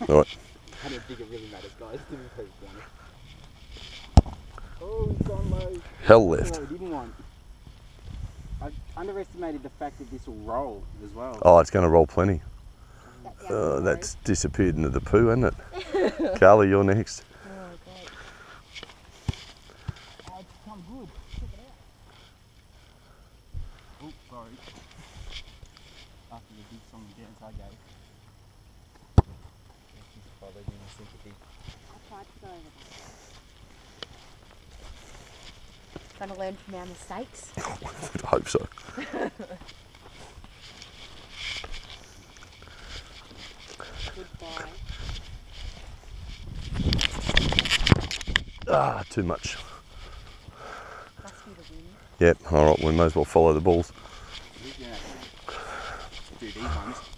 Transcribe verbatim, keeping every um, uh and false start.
All right. I don't think it really matters, guys, to be perfectly honest. Oh, he's gone low. Hell That's left. what we didn't want. I underestimated the fact that this will roll as well. Oh, it's going to roll plenty. That Uh, down that's disappeared into the poo, hasn't it? Carly, you're next. Oh, great. Oh, it's come good. Check it out. Oh, sorry. After the big song and dance I gave. Just followed in sympathy. I tried to go over that. Trying to learn from our mistakes. I hope so. Goodbye. Ah, too much. Must be the wind. Yep, all right, we may as well follow the balls. Do these ones.